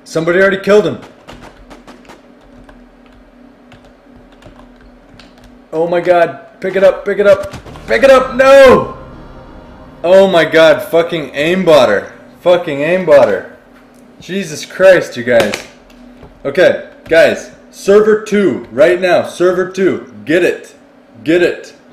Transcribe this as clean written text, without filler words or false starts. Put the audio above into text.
Somebody already killed him. Oh my god. Pick it up, pick it up. Pick it up, no! Oh my god, fucking aimbotter. Fucking aimbotter. Jesus Christ, you guys. Okay, guys. Server 2, right now. Server 2. Get it. Get it.